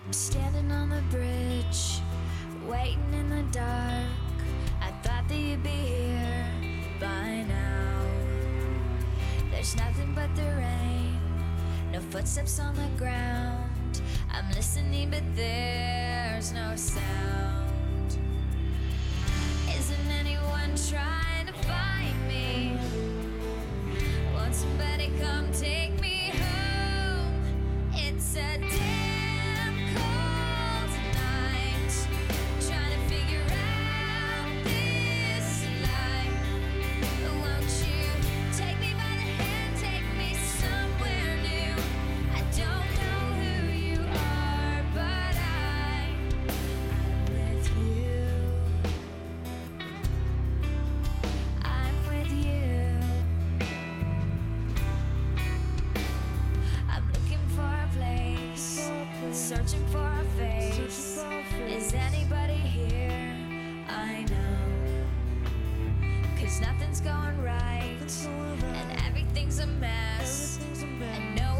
I'm standing on the bridge, waiting in the dark. I thought that you'd be here by now. There's nothing but the rain, no footsteps on the ground. I'm listening but there's no sound. Isn't anyone trying to find me? Won't somebody come take me home? It's a damn cold night, trying to figure out this life. Won't you take me by the hand, take me somewhere new? I don't know who you are, but I'm with you. I'm with you. I'm looking for a place, searching for a face. Is anybody here? I know, 'cause nothing's going right, and everything's a mess, and no